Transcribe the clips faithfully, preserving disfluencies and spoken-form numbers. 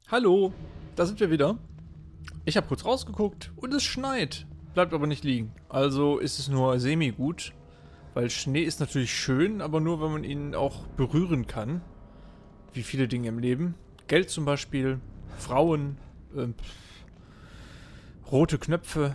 Hallo, da sind wir wieder. Ich habe kurz rausgeguckt und es schneit. Bleibt aber nicht liegen. Also ist es nur semi-gut. Weil Schnee ist natürlich schön, aber nur, wenn man ihn auch berühren kann. Wie viele Dinge im Leben. Geld zum Beispiel, Frauen, äh, rote Knöpfe.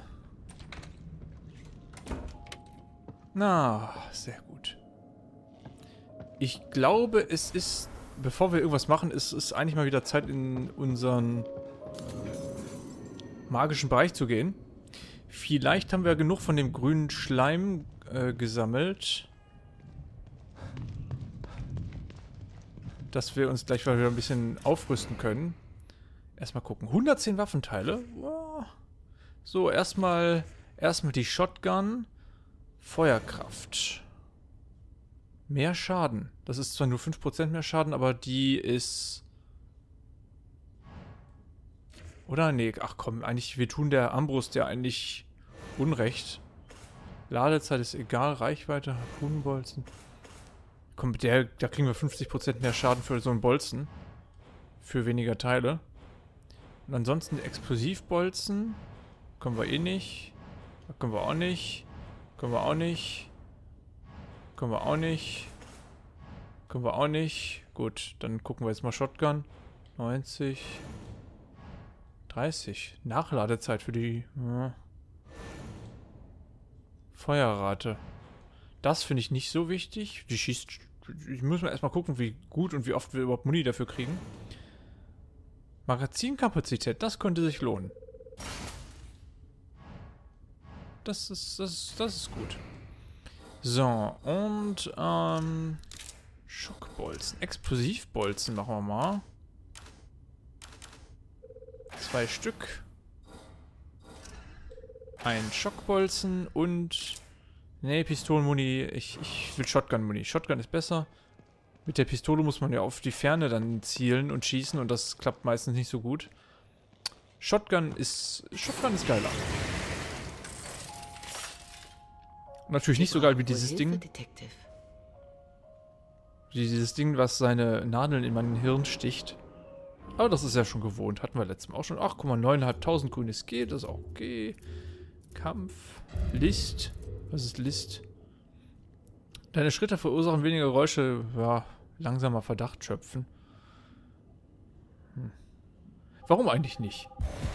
Na, sehr gut. Ich glaube, es ist, bevor wir irgendwas machen, ist es eigentlich mal wieder Zeit, in unseren magischen Bereich zu gehen. Vielleicht haben wir genug von dem grünen Schleim äh, gesammelt, dass wir uns gleich mal wieder ein bisschen aufrüsten können. Erstmal gucken. hundertzehn Waffenteile. Wow. So, erstmal erstmal die Shotgun. Feuerkraft. Mehr Schaden. Das ist zwar nur fünf Prozent mehr Schaden, aber die ist... Oder? Nee, ach komm, eigentlich, wir tun der Armbrust ja eigentlich Unrecht. Ladezeit ist egal, Reichweite, Harpunenbolzen. Komm, der, da kriegen wir fünfzig Prozent mehr Schaden für so einen Bolzen. Für weniger Teile. Und ansonsten Explosivbolzen. Können wir eh nicht. Da können wir auch nicht. Können wir auch nicht. Können wir auch nicht. Können wir auch nicht. Gut, dann gucken wir jetzt mal Shotgun. neunzig. dreißig. Nachladezeit für die... Ja. Feuerrate. Das finde ich nicht so wichtig. Die schießt... Ich muss mal erstmal gucken, wie gut und wie oft wir überhaupt Muni dafür kriegen. Magazinkapazität, das könnte sich lohnen. Das ist, das ist, das ist gut. So, und, ähm... Schockbolzen. Explosivbolzen machen wir mal. Zwei Stück. Ein Schockbolzen und... Nee, Pistolenmuni. Ich, ich will Shotgun-Muni. Shotgun ist besser. Mit der Pistole muss man ja auf die Ferne dann zielen und schießen und das klappt meistens nicht so gut. Shotgun ist... Shotgun ist geiler. Natürlich nicht so geil wie dieses Ding. Dieses Ding, was seine Nadeln in mein Hirn sticht. Aber das ist ja schon gewohnt. Hatten wir letztes Mal auch schon. Ach, guck mal, neuntausendfünfhundert grünes G. Das ist auch okay. Kampf. List. Was ist List? Deine Schritte verursachen weniger Geräusche. Ja, langsamer Verdacht schöpfen. Hm. Warum eigentlich nicht?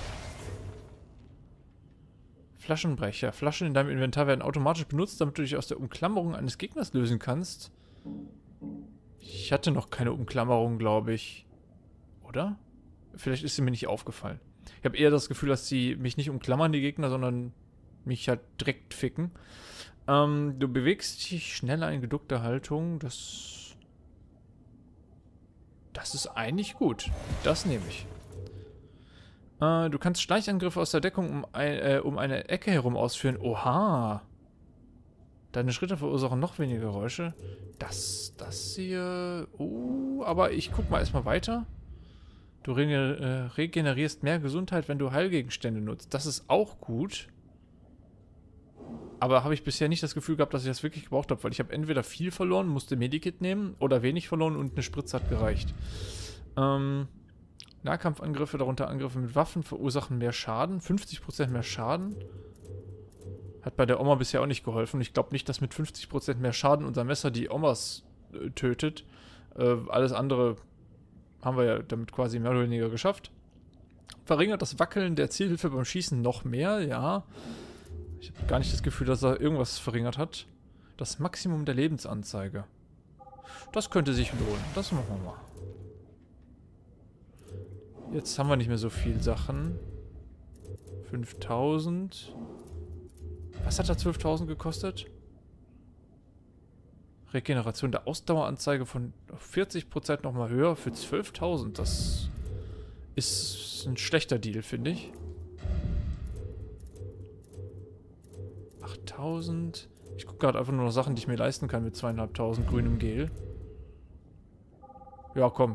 Flaschenbrecher. Flaschen in deinem Inventar werden automatisch benutzt, damit du dich aus der Umklammerung eines Gegners lösen kannst. Ich hatte noch keine Umklammerung, glaube ich. Oder? Vielleicht ist sie mir nicht aufgefallen. Ich habe eher das Gefühl, dass sie mich nicht umklammern, die Gegner, sondern mich halt direkt ficken. Ähm, du bewegst dich schneller in geduckter Haltung. Das... Das ist eigentlich gut. Das nehme ich. Äh, du kannst Schleichangriffe aus der Deckung um, ein, äh, um eine Ecke herum ausführen. Oha! Deine Schritte verursachen noch weniger Geräusche. Das, das hier... Oh, aber ich guck mal erstmal weiter. Du rege äh, regenerierst mehr Gesundheit, wenn du Heilgegenstände nutzt. Das ist auch gut. Aber habe ich bisher nicht das Gefühl gehabt, dass ich das wirklich gebraucht habe, weil ich habe entweder viel verloren, musste Medikit nehmen, oder wenig verloren und eine Spritze hat gereicht. Ähm, Nahkampfangriffe, darunter Angriffe mit Waffen, verursachen mehr Schaden. fünfzig Prozent mehr Schaden. Hat bei der Oma bisher auch nicht geholfen. Ich glaube nicht, dass mit fünfzig Prozent mehr Schaden unser Messer die Omas äh, tötet. Äh, alles andere haben wir ja damit quasi mehr oder weniger geschafft. Verringert das Wackeln der Zielhilfe beim Schießen noch mehr, ja. Ich habe gar nicht das Gefühl, dass er irgendwas verringert hat. Das Maximum der Lebensanzeige. Das könnte sich lohnen. Das machen wir mal. Jetzt haben wir nicht mehr so viel Sachen. fünftausend. Was hat da zwölftausend gekostet? Regeneration der Ausdaueranzeige von vierzig Prozent nochmal höher für zwölftausend. Das ist ein schlechter Deal, finde ich. achttausend. Ich gucke gerade einfach nur noch Sachen, die ich mir leisten kann mit zweitausendfünfhundert grünem Gel. Ja, komm.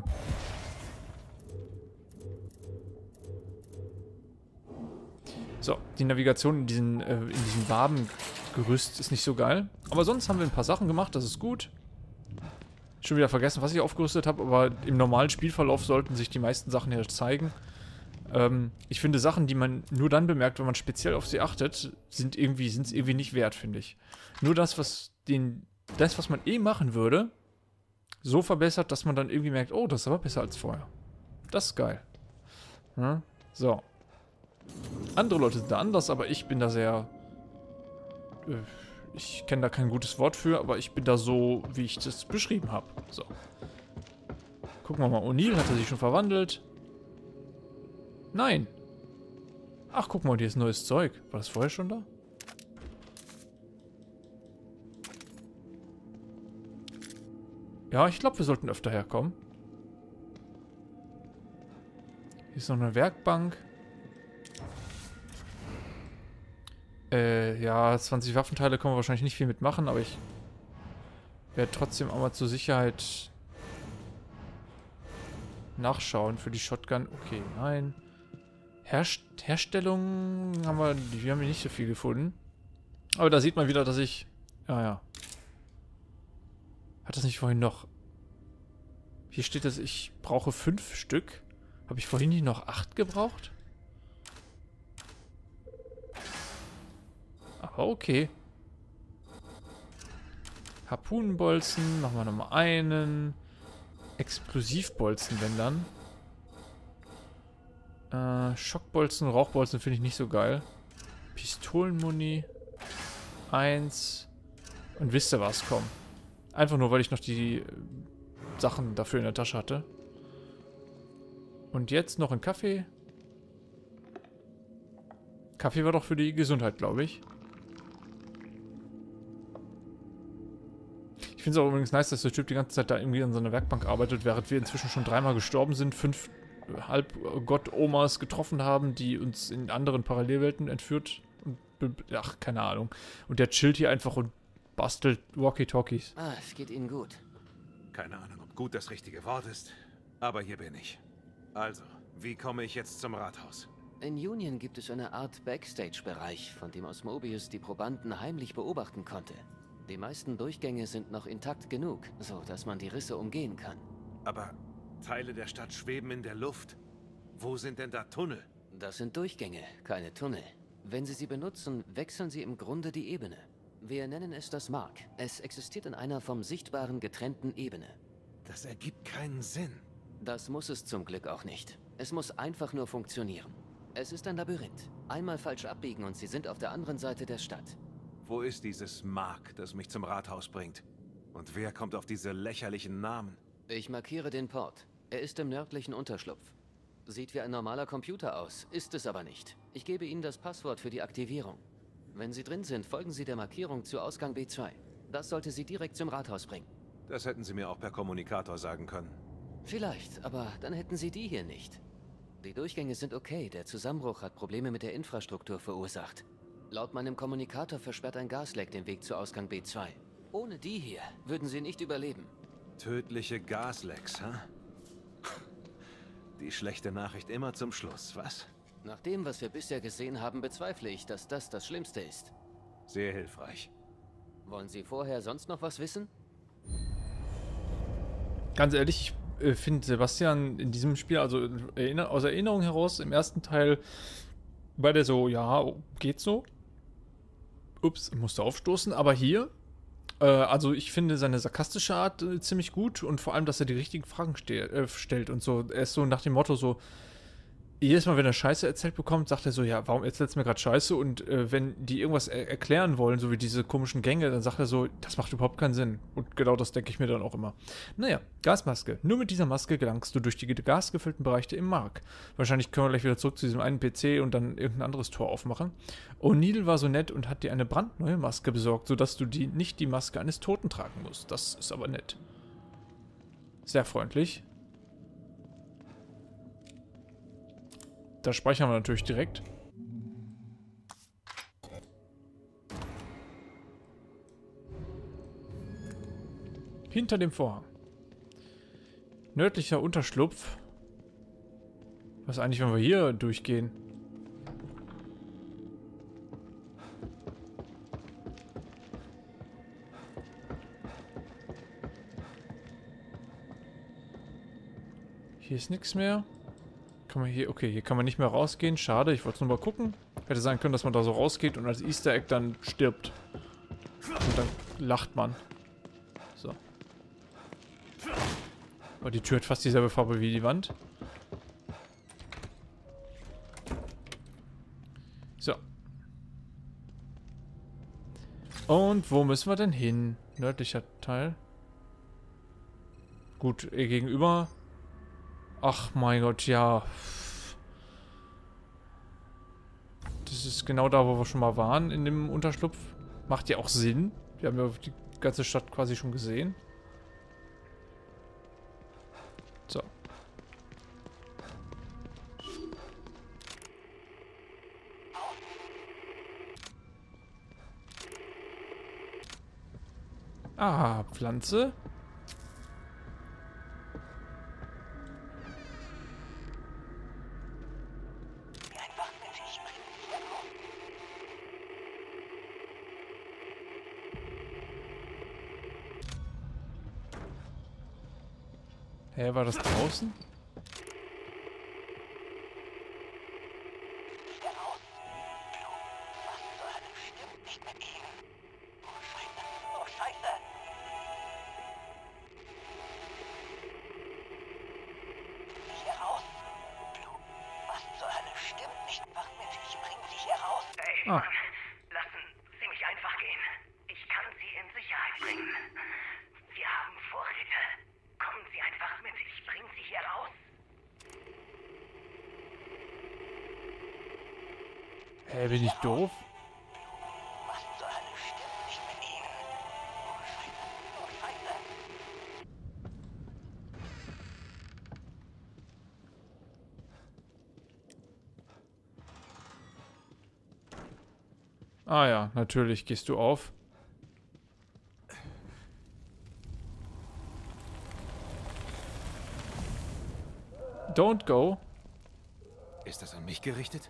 So, die Navigation in diesen, äh, in diesem Wabengerüst ist nicht so geil. Aber sonst haben wir ein paar Sachen gemacht, das ist gut. Schon wieder vergessen, was ich aufgerüstet habe, aber im normalen Spielverlauf sollten sich die meisten Sachen hier zeigen. Ähm, ich finde, Sachen, die man nur dann bemerkt, wenn man speziell auf sie achtet, sind irgendwie, sind es irgendwie nicht wert, finde ich. Nur das, was den, das, was man eh machen würde, so verbessert, dass man dann irgendwie merkt, oh, das ist aber besser als vorher. Das ist geil. Ja, so. Andere Leute sind da anders, aber ich bin da sehr... Äh, ich kenne da kein gutes Wort für, aber ich bin da so, wie ich das beschrieben habe. So. Gucken wir mal. O'Neill, hat er sich schon verwandelt? Nein. Ach, guck mal, hier ist neues Zeug. War das vorher schon da? Ja, ich glaube, wir sollten öfter herkommen. Hier ist noch eine Werkbank. Äh, ja, zwanzig Waffenteile können wir wahrscheinlich nicht viel mitmachen, aber ich werde trotzdem auch mal zur Sicherheit nachschauen für die Shotgun. Okay, nein. Herst Herstellung haben wir, wir haben hier nicht so viel gefunden. Aber da sieht man wieder, dass ich... Ja, ja. Hat das nicht vorhin noch... Hier steht, dass ich brauche fünf Stück. Habe ich vorhin nicht noch acht gebraucht? Aber okay. Harpunenbolzen, machen wir nochmal einen. Explosivbolzen, wenn dann. Äh, Schockbolzen, Rauchbolzen finde ich nicht so geil. Pistolenmuni. Eins. Und wisst ihr was, komm. Einfach nur, weil ich noch die äh, Sachen dafür in der Tasche hatte. Und jetzt noch ein Kaffee. Kaffee war doch für die Gesundheit, glaube ich. Ich finde es auch übrigens nice, dass der Typ die ganze Zeit da irgendwie an seiner Werkbank arbeitet, während wir inzwischen schon dreimal gestorben sind, fünf Halbgott-Omas getroffen haben, die uns in anderen Parallelwelten entführt. Und, ach, keine Ahnung. Und der chillt hier einfach und bastelt Walkie-Talkies. Ah, es geht Ihnen gut. Keine Ahnung, ob gut das richtige Wort ist, aber hier bin ich. Also, wie komme ich jetzt zum Rathaus? In Union gibt es eine Art Backstage-Bereich, von dem aus Mobius die Probanden heimlich beobachten konnte. Die meisten Durchgänge sind noch intakt genug, so dass man die Risse umgehen kann. Aber Teile der Stadt schweben in der Luft. Wo sind denn da Tunnel? Das sind Durchgänge, keine Tunnel. Wenn Sie sie benutzen, wechseln Sie im Grunde die Ebene. Wir nennen es das Mark. Es existiert in einer vom Sichtbaren getrennten Ebene. Das ergibt keinen Sinn. Das muss es zum Glück auch nicht. Es muss einfach nur funktionieren. Es ist ein Labyrinth. Einmal falsch abbiegen und Sie sind auf der anderen Seite der Stadt. Wo ist dieses Mark, das mich zum Rathaus bringt? Und wer kommt auf diese lächerlichen Namen? Ich markiere den Port. Er ist im nördlichen Unterschlupf. Sieht wie ein normaler Computer aus, ist es aber nicht. Ich gebe Ihnen das Passwort für die Aktivierung. Wenn Sie drin sind, folgen Sie der Markierung zu Ausgang B zwei. Das sollte Sie direkt zum Rathaus bringen. Das hätten Sie mir auch per Kommunikator sagen können. Vielleicht, aber dann hätten Sie die hier nicht. Die Durchgänge sind okay, der Zusammenbruch hat Probleme mit der Infrastruktur verursacht. Laut meinem Kommunikator versperrt ein Gasleck den Weg zu Ausgang B zwei. Ohne die hier würden Sie nicht überleben. Tödliche Gaslecks, hä? Die schlechte Nachricht immer zum Schluss, was? Nach dem, was wir bisher gesehen haben, bezweifle ich, dass das das Schlimmste ist. Sehr hilfreich. Wollen Sie vorher sonst noch was wissen? Ganz ehrlich, ich äh, finde Sebastian in diesem Spiel, also erinner aus Erinnerung heraus, im ersten Teil war der so, ja, geht so. Ups, musste aufstoßen, aber hier, äh, also ich finde seine sarkastische Art äh, ziemlich gut und vor allem, dass er die richtigen Fragen ste äh, stellt und so. Er ist so nach dem Motto so, jedes Mal, wenn er Scheiße erzählt bekommt, sagt er so, ja, warum erzählst du mir gerade Scheiße? Und äh, wenn die irgendwas er erklären wollen, so wie diese komischen Gänge, dann sagt er so, das macht überhaupt keinen Sinn. Und genau das denke ich mir dann auch immer. Naja, Gasmaske. Nur mit dieser Maske gelangst du durch die gasgefüllten Bereiche im Mark. Wahrscheinlich können wir gleich wieder zurück zu diesem einen P C und dann irgendein anderes Tor aufmachen. O'Neill war so nett und hat dir eine brandneue Maske besorgt, sodass du die, nicht die Maske eines Toten tragen musst. Das ist aber nett. Sehr freundlich. Da speichern wir natürlich direkt. Hinter dem Vorhang. Nördlicher Unterschlupf. Was eigentlich, wenn wir hier durchgehen? Hier ist nichts mehr. Kann man hier... Okay, hier kann man nicht mehr rausgehen. Schade, ich wollte es nur mal gucken. Hätte sein können, dass man da so rausgeht und als Easter Egg dann stirbt. Und dann lacht man. So. Aber die Tür hat fast dieselbe Farbe wie die Wand. So. Und wo müssen wir denn hin? Nördlicher Teil. Gut, eh gegenüber. Ach mein Gott, ja. Das ist genau da, wo wir schon mal waren, in dem Unterschlupf. Macht ja auch Sinn. Wir haben ja die ganze Stadt quasi schon gesehen. So. Ah, Pflanze. Hä, war das draußen? Ah. Lassen Sie mich einfach gehen. Ich kann Sie in Sicherheit bringen. Wir haben Vorräte. Kommen Sie einfach mit. Ich bringe Sie hier raus. Hä, bin ich doof? Was zur Hölle stimmt nicht mit Ihnen? Oh Scheiße, oh Scheiße. Ah ja, natürlich gehst du auf. Don't go. Ist das an mich gerichtet?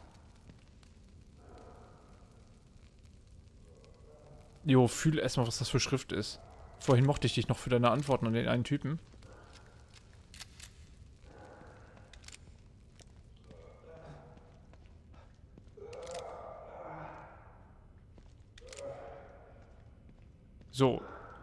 Jo, fühl erstmal, was das für Schrift ist. Vorhin mochte ich dich noch für deine Antworten an den einen Typen. So.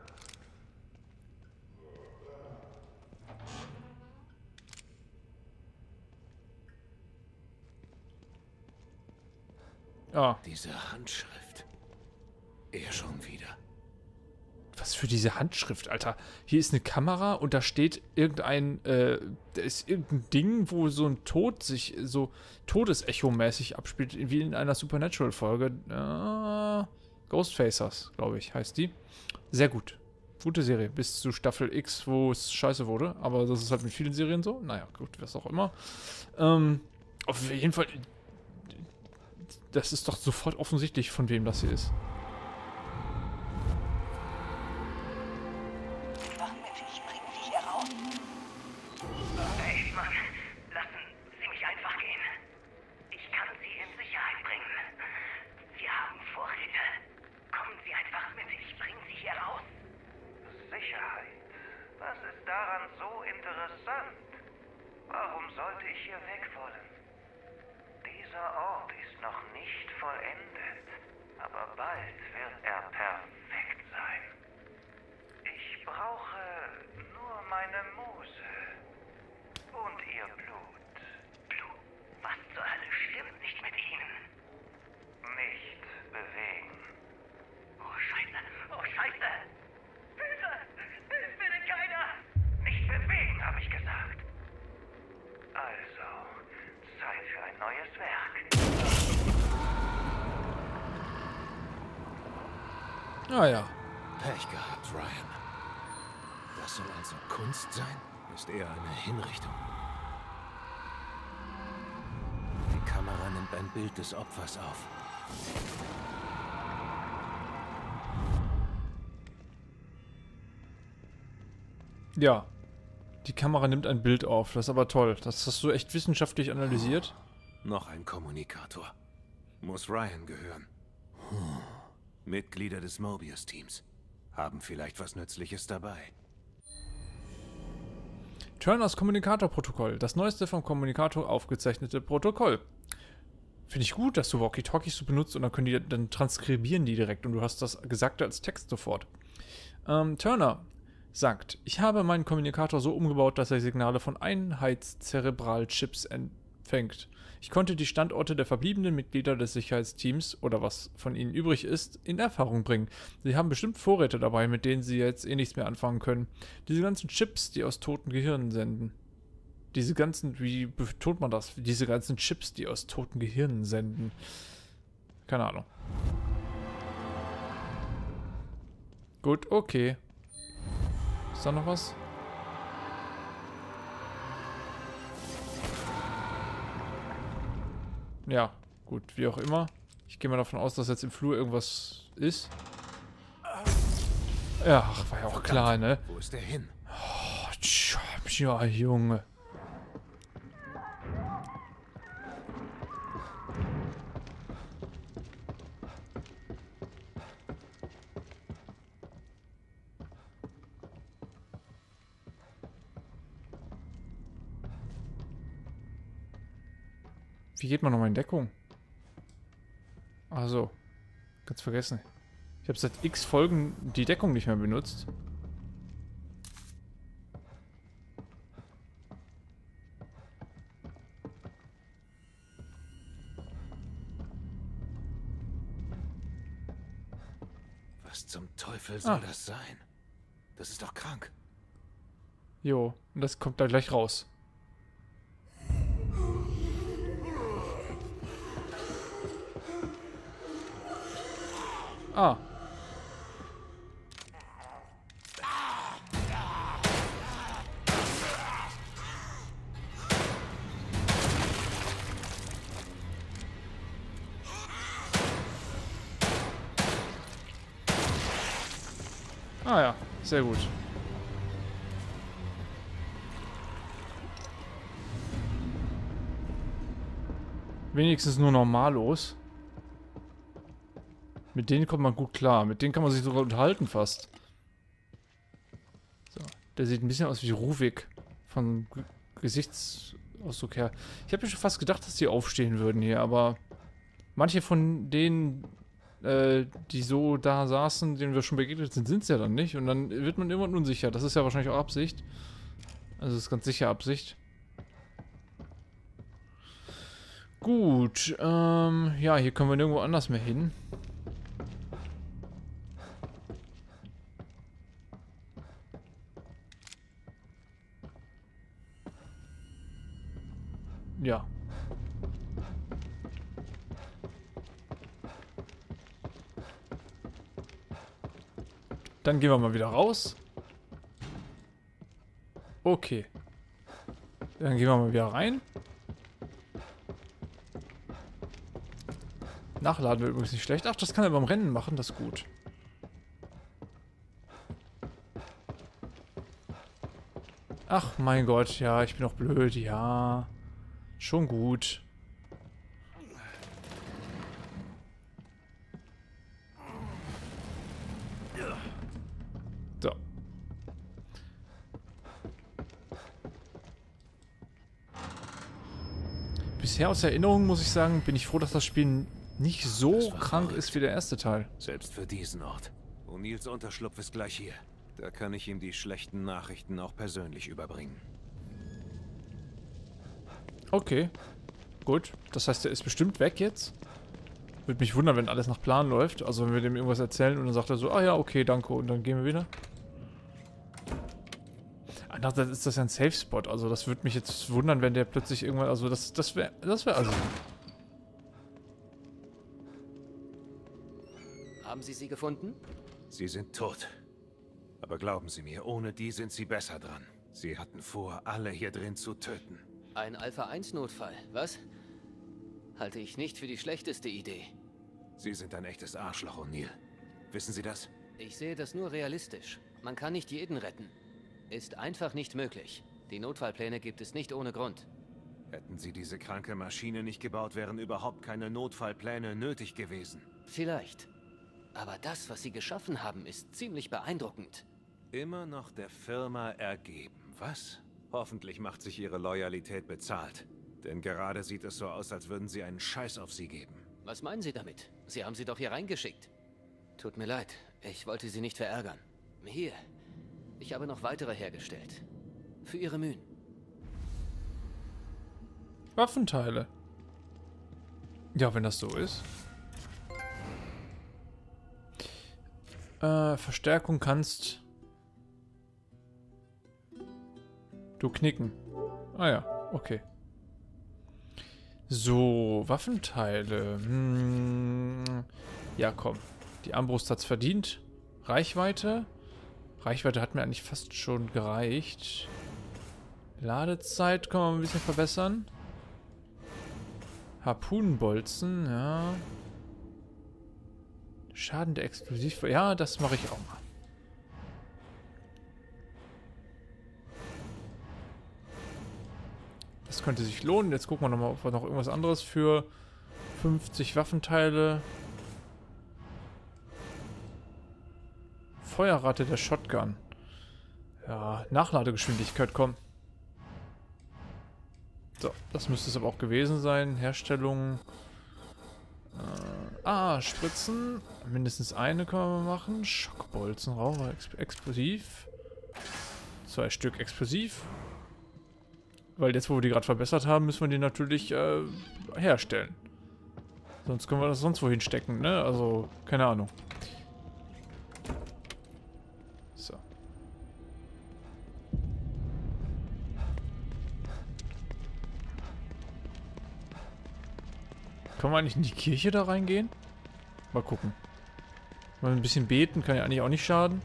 Ah. Diese Handschrift. Er schon wieder. Was für diese Handschrift, Alter. Hier ist eine Kamera und da steht irgendein, äh, da ist irgendein Ding, wo so ein Tod sich so Todesecho-mäßig abspielt, wie in einer Supernatural-Folge. Äh, Ghostfacers, glaube ich, heißt die. Sehr gut. Gute Serie. Bis zu Staffel X, wo es scheiße wurde. Aber das ist halt mit vielen Serien so. Naja, gut, was auch immer. Ähm, auf jeden Fall, das ist doch sofort offensichtlich, von wem das hier ist. Hey, Mann, lassen Sie mich einfach gehen. Ich kann Sie in Sicherheit bringen. Wir haben Vorräte. Kommen Sie einfach mit, ich bringe Sie hier raus. Sicherheit? Was ist daran so interessant? Warum sollte ich hier weg wollen? Dieser Ort ist noch nicht vollendet, aber bald wird er perfekt sein. Ich brauche nur meine Muse und ihr Blut. Blut? Was zur Hölle stimmt nicht mit Ihnen? Nicht bewegen. Oh Scheiße, oh Scheiße! Hilfe! Hilf mir denn keiner! Nicht bewegen, habe ich gesagt. Also, Zeit für ein neues Werk. Ah ja. Pech gehabt, Ryan. Das soll also Kunst sein? Ist eher eine Hinrichtung. Die Kamera nimmt ein Bild des Opfers auf. Ja. Die Kamera nimmt ein Bild auf. Das ist aber toll. Das hast du echt wissenschaftlich analysiert. Noch ein Kommunikator. Muss Ryan gehören. Hm. Mitglieder des Mobius-Teams. Haben vielleicht was Nützliches dabei. Turners Kommunikator-Protokoll. Das neueste vom Kommunikator aufgezeichnete Protokoll. Finde ich gut, dass du Walkie-Talkies so benutzt und dann können die, dann transkribieren die direkt und du hast das Gesagte als Text sofort. Ähm, Turner sagt, ich habe meinen Kommunikator so umgebaut, dass er Signale von Einheitszerebralchips empfängt. Ich konnte die Standorte der verbliebenen Mitglieder des Sicherheitsteams oder was von ihnen übrig ist, in Erfahrung bringen. Sie haben bestimmt Vorräte dabei, mit denen sie jetzt eh nichts mehr anfangen können. Diese ganzen Chips, die aus toten Gehirnen senden. Diese ganzen, wie betont man das? Diese ganzen Chips, die aus toten Gehirnen senden. Keine Ahnung. Gut, okay. Ist da noch was? Ja, gut, wie auch immer. Ich gehe mal davon aus, dass jetzt im Flur irgendwas ist. Ja, ach, war ja auch klar, ne? Wo ist der hin? Oh, tsch, ja, Junge. Wie geht man nochmal in Deckung? Also, ganz vergessen. Ich habe seit x Folgen die Deckung nicht mehr benutzt. Was zum Teufel soll Ah. das sein? Das ist doch krank. Jo, und das kommt da gleich raus. Ah. Ah ja, sehr gut. Wenigstens nur normalos. Mit denen kommt man gut klar. Mit denen kann man sich sogar unterhalten fast. So. Der sieht ein bisschen aus wie Ruvik. Von G Gesichtsausdruck her. Ich habe mir schon fast gedacht, dass die aufstehen würden hier, aber manche von denen, äh, die so da saßen, denen wir schon begegnet sind, sind es ja dann nicht. Und dann wird man irgendwann unsicher. Das ist ja wahrscheinlich auch Absicht. Also das ist ganz sicher Absicht. Gut, ähm, ja, hier können wir nirgendwo anders mehr hin. Ja. Dann gehen wir mal wieder raus. Okay. Dann gehen wir mal wieder rein. Nachladen wird übrigens nicht schlecht. Ach, das kann er beim Rennen machen, das ist gut. Ach, mein Gott, ja, ich bin doch blöd, ja. Schon gut. So. Bisher aus Erinnerung, muss ich sagen, bin ich froh, dass das Spiel nicht so Das war krank verrückt. ist wie der erste Teil. Selbst für diesen Ort. O'Neills Unterschlupf ist gleich hier. Da kann ich ihm die schlechten Nachrichten auch persönlich überbringen. Okay. Gut. Das heißt, er ist bestimmt weg jetzt. Würde mich wundern, wenn alles nach Plan läuft. Also wenn wir dem irgendwas erzählen und dann sagt er so, ah ja, okay, danke. Und dann gehen wir wieder. Andererseits ist das ja ein Safe-Spot. Also das würde mich jetzt wundern, wenn der plötzlich irgendwann... Also das, das wäre... Das wäre also... Haben Sie sie gefunden? Sie sind tot. Aber glauben Sie mir, ohne die sind Sie besser dran. Sie hatten vor, alle hier drin zu töten. Ein Alpha eins Notfall, was? Halte ich nicht für die schlechteste Idee. Sie sind ein echtes Arschloch, O'Neill. Wissen Sie das? Ich sehe das nur realistisch. Man kann nicht jeden retten. Ist einfach nicht möglich. Die Notfallpläne gibt es nicht ohne Grund. Hätten Sie diese kranke Maschine nicht gebaut, wären überhaupt keine Notfallpläne nötig gewesen. Vielleicht. Aber das, was Sie geschaffen haben, ist ziemlich beeindruckend. Immer noch der Firma ergeben, was? Hoffentlich macht sich Ihre Loyalität bezahlt. Denn gerade sieht es so aus, als würden Sie einen Scheiß auf Sie geben. Was meinen Sie damit? Sie haben sie doch hier reingeschickt. Tut mir leid, ich wollte Sie nicht verärgern. Hier, ich habe noch weitere hergestellt. Für Ihre Mühen. Waffenteile. Ja, wenn das so ist. Äh, Verstärkung kannst du knicken. Ah ja, okay. So, Waffenteile. Hm. Ja, komm. Die Armbrust hat's verdient. Reichweite. Reichweite hat mir eigentlich fast schon gereicht. Ladezeit können wir ein bisschen verbessern. Harpunenbolzen, ja. Schaden der Explosiv... Ja, das mache ich auch mal. Das könnte sich lohnen. Jetzt gucken wir nochmal, ob wir noch irgendwas anderes für fünfzig Waffenteile. Feuerrate der Shotgun. Ja, Nachladegeschwindigkeit, komm. So, das müsste es aber auch gewesen sein. Herstellung. Äh, ah, Spritzen. Mindestens eine können wir mal machen. Schockbolzen, Raucher, Ex Explosiv. Zwei Stück Explosiv. Weil jetzt, wo wir die gerade verbessert haben, müssen wir die natürlich äh, herstellen. Sonst können wir das sonst wohin stecken, ne? Also, keine Ahnung. So. Können wir eigentlich in die Kirche da reingehen? Mal gucken. Mal ein bisschen beten, kann ja eigentlich auch nicht schaden.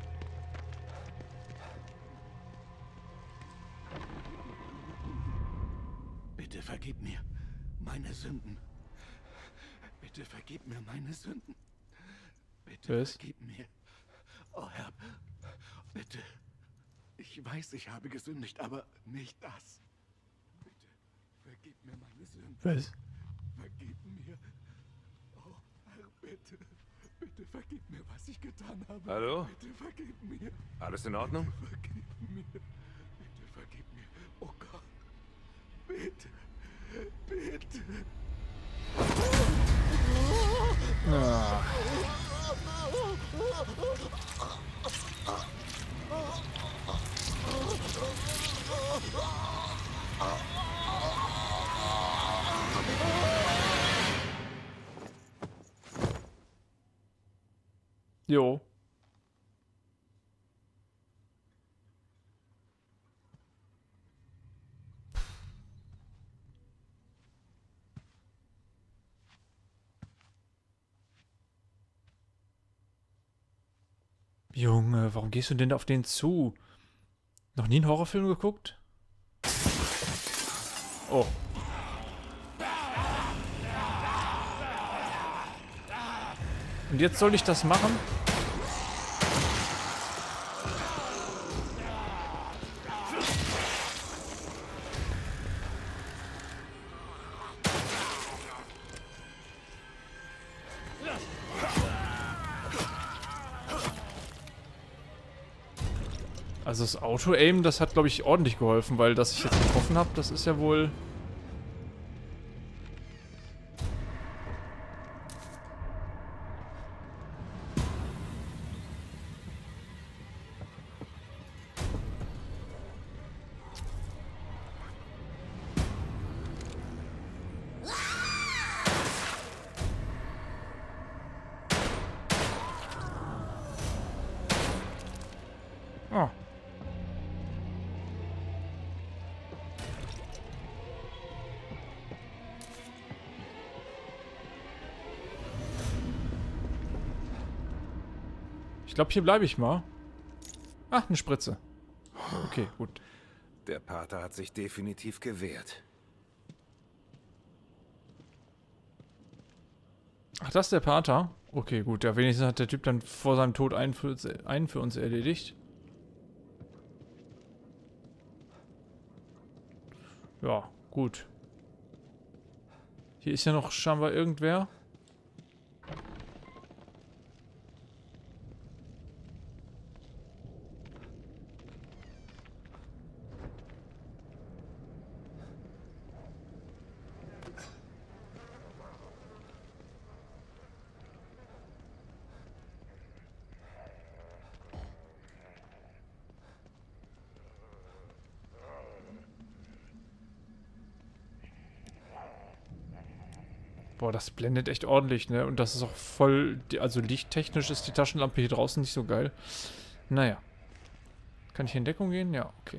Bitte vergib mir meine Sünden. Bitte vergib mir meine Sünden. Bitte Was? vergib mir. Oh Herr, bitte. Ich weiß, ich habe gesündigt, aber nicht das. Bitte vergib mir meine Sünden. Was? Vergib mir. Oh Herr, bitte. Bitte vergib mir, was ich getan habe. Hallo? Bitte vergib mir. Alles in Ordnung? Vergib mir. Bitte vergib mir. Oh Gott. Bitte. Bitte. Ah. Jo. Junge, warum gehst du denn auf den zu? Noch nie einen Horrorfilm geguckt? Oh. Und jetzt soll ich das machen? Also das Auto-Aim, das hat, glaube ich, ordentlich geholfen, weil das ich jetzt getroffen habe, das ist ja wohl... Oh. Ich glaube, hier bleibe ich mal. Ach, eine Spritze. Okay, gut. Der Pater hat sich definitiv gewehrt. Ach, das ist der Pater? Okay, gut. Ja, wenigstens hat der Typ dann vor seinem Tod einen für, einen für uns erledigt. Ja, gut. Hier ist ja noch scheinbar irgendwer. Boah, das blendet echt ordentlich, ne? Und das ist auch voll... Also lichttechnisch ist die Taschenlampe hier draußen nicht so geil. Naja. Kann ich in Deckung gehen? Ja, okay.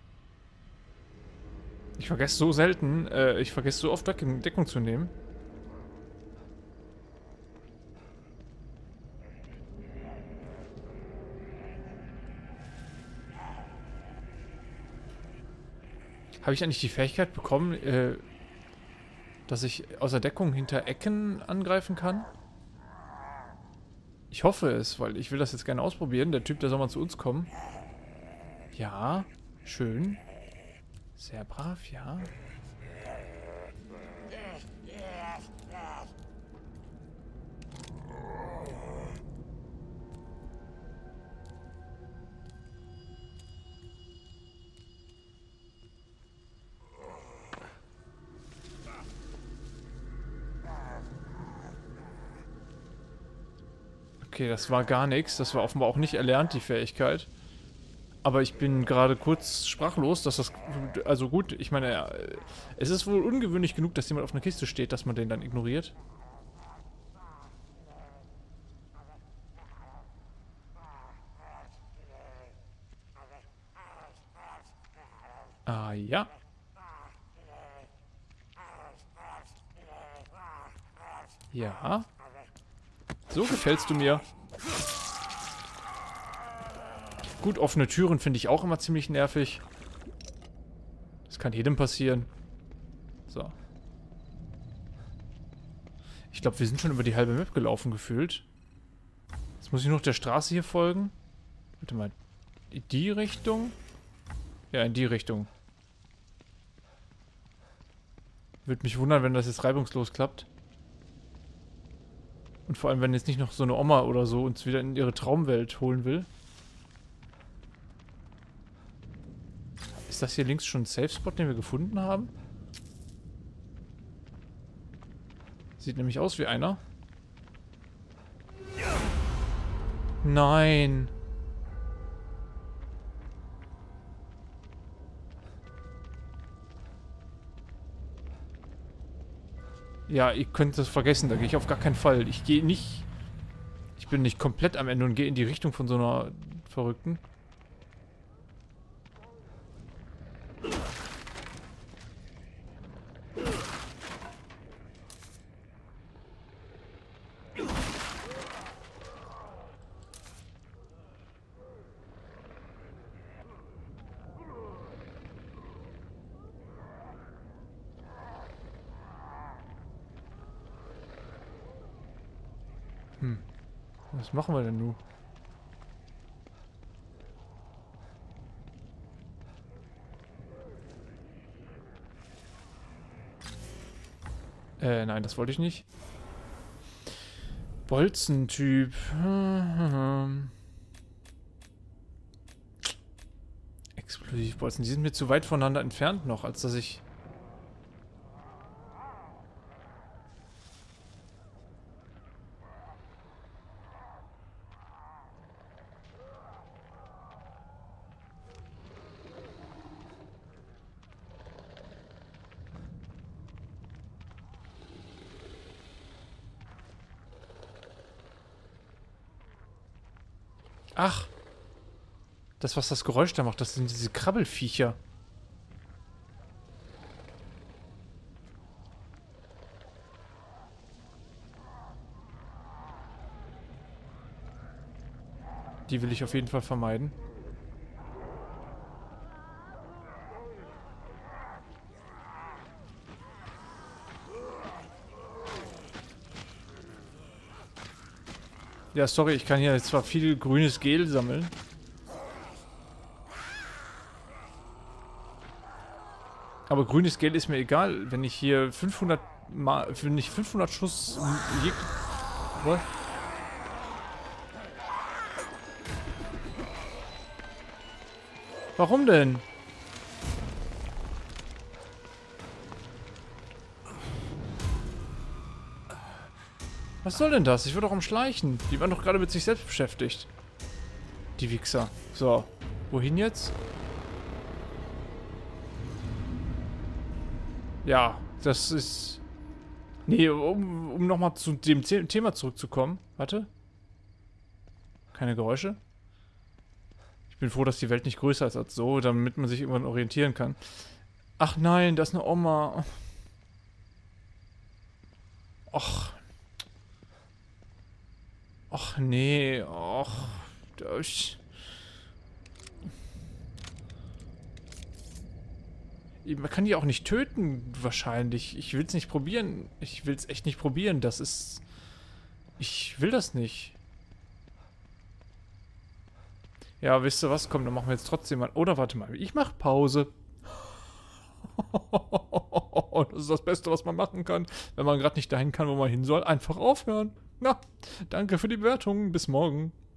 Ich vergesse so selten, äh, ich vergesse so oft Deckung, Deckung zu nehmen. Habe ich eigentlich die Fähigkeit bekommen, äh, dass ich außer Deckung hinter Ecken angreifen kann? Ich hoffe es, weil ich will das jetzt gerne ausprobieren. Der Typ, der soll mal zu uns kommen. Ja, schön. Sehr brav, ja. Okay, das war gar nichts. Das war offenbar auch nicht erlernt, die Fähigkeit. Aber ich bin gerade kurz sprachlos, dass das... Also gut, ich meine, es ist wohl ungewöhnlich genug, dass jemand auf einer Kiste steht, dass man den dann ignoriert. Ah, ja. Ja. So gefällst du mir. Gut, offene Türen finde ich auch immer ziemlich nervig. Das kann jedem passieren. So. Ich glaube, wir sind schon über die halbe Map gelaufen gefühlt. Jetzt muss ich noch der Straße hier folgen. Warte mal. In die Richtung? Ja, in die Richtung. Würde mich wundern, wenn das jetzt reibungslos klappt. Und vor allem, wenn jetzt nicht noch so eine Oma oder so uns wieder in ihre Traumwelt holen will. Ist das hier links schon ein Safe-Spot, den wir gefunden haben? Sieht nämlich aus wie einer. Nein. Ja, ihr könnt das vergessen, da gehe ich auf gar keinen Fall. Ich gehe nicht... Ich bin nicht komplett am Ende und gehe in die Richtung von so einer Verrückten. Hm. Was machen wir denn nun? Äh, nein, das wollte ich nicht. Bolzentyp. Explosivbolzen. Die sind mir zu weit voneinander entfernt noch, als dass ich... Ach. Das, was das Geräusch da macht, das sind diese Krabbelfiecher. Die will ich auf jeden Fall vermeiden. Ja, sorry, ich kann hier zwar viel grünes Gel sammeln. Aber grünes Gel ist mir egal, wenn ich hier fünfhundert Mal, wenn ich fünfhundert Schuss... What? Warum denn? Was soll denn das? Ich würde doch am Schleichen. Die waren doch gerade mit sich selbst beschäftigt. Die Wichser. So. Wohin jetzt? Ja, das ist Nee, um, um nochmal zu dem The Thema zurückzukommen. Warte. Keine Geräusche. Ich bin froh, dass die Welt nicht größer ist als so, damit man sich irgendwann orientieren kann. Ach nein, da ist eine Oma. Ach. Ach nee. Ach. Das... Man kann die auch nicht töten, wahrscheinlich. Ich will es nicht probieren. Ich will es echt nicht probieren. Das ist... Ich will das nicht. Ja, wisst ihr was? Komm, dann machen wir jetzt trotzdem mal... Oder warte mal, ich mache Pause. Das ist das Beste, was man machen kann. Wenn man gerade nicht dahin kann, wo man hin soll. Einfach aufhören. Na, danke für die Bewertung. Bis morgen.